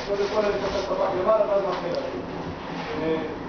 קודם כל אני אקבל טבח למעלה ואז מאחל.